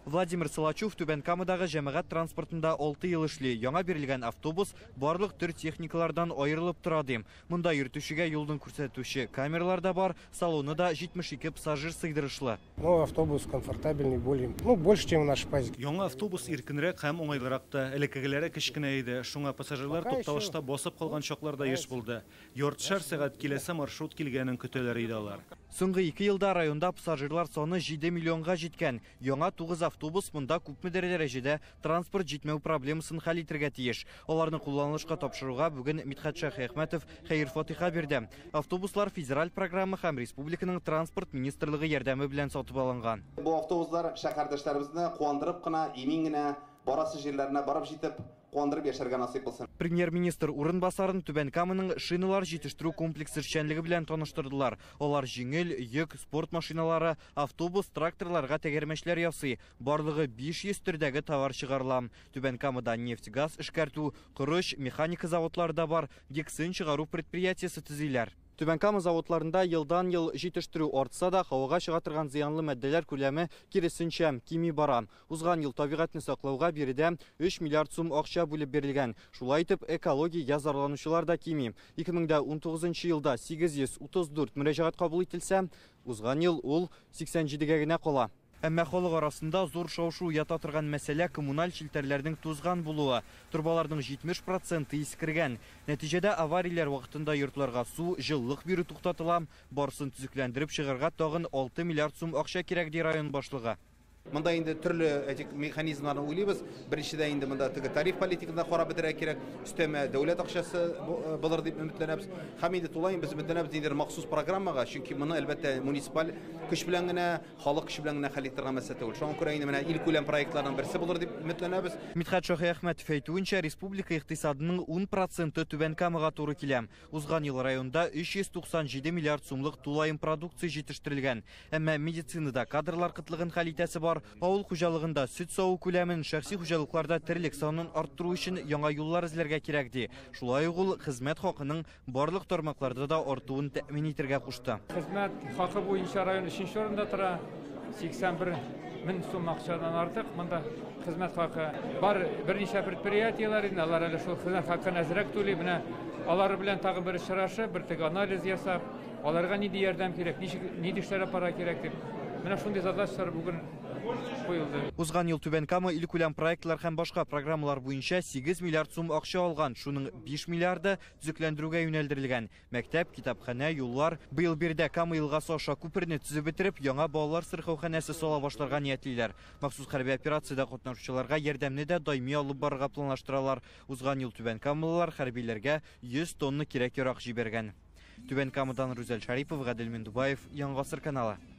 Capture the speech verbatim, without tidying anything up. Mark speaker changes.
Speaker 1: Владимир Солачев Түбән Камадағы жәмәгать транспортында алты ел эшли. Яңа бирелгән автобус барлык төр техникалардан аерылып тора. Монда йөртүчегә юлдың күрсәтүче камералар да бар, салоны да җитмеш ике пассажир сыйдырышлы.
Speaker 2: Ну, автобус комфортабельный, более, ну, больше, чем наш пазик.
Speaker 3: Яңа автобус иркенрәк һәм оңайлырак та, элеккегеләре кечкенә иде. Шуңа пассажирлар тукталышта басып калган чакларда еш булды. Яртышар сәгать киләсе маршрут килгәнен көтәләр иде алар.
Speaker 1: Соңгы ике елда районда пассажирлар саны җиде миллионга җиткән. Яңа тугыз автобус монда күпмедер дәрәҗәдә транспорт җитмәү проблемасын хәл итәргә тиеш. Аларны кулланылышка тапшыруга бүген Мидхәт Шәйхмәтов хәйр-фатиха бирде. Автобуслар федераль программа һәм республиканың транспорт министрлыгы ярдәме белән сатып алынган.
Speaker 4: Бу автобуслар шәһәрдәшләребезне куандырып кына, имин генә барасы җирләренә барып җитеп, куандырып яшәргә насыйп булсын.
Speaker 1: Премьер-министр урынбасарын Түбән Каманың шиналар җитештерү комплексы эшчәнлеге белән таныштырдылар. Алар җиңел, йөк, спорт машиналары, автобус, тракторларга тәгәрмәчләр ясый. Барлыгы биш йөз төрдәге товар чыгарыла. Түбән Камада нефть-газ эшкәртү, корыш, механика заводлары да бар, гексин чыгару предприятиясе төзиләр. Түбән Кама заводларында елдан ел җитештерү артса да, һавага чыга торган зыянлы матдәләр күләме киресенчә кими бара. Узган ел табигатьне саклауга биредә өч миллиард сум акча бүлеп бирелгән. Шулай итеп, экология язарланучылар да кими. ике мең унтугызынчы елда сигез йөз утыз дүрт мөрәҗәгать кабул ителсә, узган ел ул сиксән җидегә генә кала. Әмма халык арасында зур шау-шу ята торган мәсьәлә коммуналь челтәрләрнең тузган булуы. Турбаларның җитмеш проценты искергән. Нәтиҗәдә аварияләр вакытында йортларга су, җылылык бирү туктатыла. Барсын төзекләндереп чыгарга тагын алты миллиард сум акча кирәк ди район башлыгы.
Speaker 4: Монда инде төрле этик механизмларны уйлыйбыз. Беренчедә инде монда теге тариф политикасында карап бетерә кирәк. Өстәмә дәүләт акчасы булыр дип өметләнәбез. Һәм инде тулайын без өметләнәбез инде махсус программага, чөнки моны әлбәттә муниципаль көч белән генә, халык көч белән генә хәл итәргә мәсьәлә түгел. Шуңа күрә инде менә ил күләм проектларның берсе булыр дип өметләнәбез.
Speaker 1: Мидхәт Шәйхмәтов әйтүенчә, республика икътисадының ун проценты Түбән Камага туры килә. Узган ел районда өч йөз туксан җиде миллиард сумлык тулайым продукция җитештерелгән. Әмма медицинада кадрлар кытлыгын хәл итәсе бар. Авыл хуҗалыгында сөт саву күләмен, шәхси хуҗалыкларда терлек санын арттыру өчен яңа юллар эзләргә кирәк ди. Шулай ук ул хезмәт хакының барлык тармакларда да артуын тәэмин итәргә кушты.
Speaker 5: Хезмәт хакы буенча район өченче орында тора, сиксән бер мең сум акчадан артык. Монда хезмәт хакы бар берничә предприятиеләр инде, алар әле шул хезмәт хакын әзрәк түли. Менә алар белән тагы бер очрашы, бер теге анализ ясап, аларга нинди ярдәм кирәк, нинди эшләр апара кирәк дип. Менә шундый задачалар бүген куелды.
Speaker 1: Узган ел Түбән Кама ил күләм проектлар һәм башка программалар буенча сигез миллиард сум акча алган. Шуның биш миллиарды төзекләндерүгә юнәлдерелгән. Мәктәп, китапханә, юллар. Быел биредә Кама елгасы аша күперне төзеп бетереп, яңа балалар сырхауханәсе сала башларга ниятлиләр. Махсус хәрби операциядә катнашучыларга ярдәмне дә даими алып барырга планлаштыралар. Узган ел Түбән Камалылар хәрбиләргә йөз тонна кирәк-ярак җибәргән. Түбән Камадан Рүзәл Шарипов, Гадел Мендубаев, Яңгасыр каналы.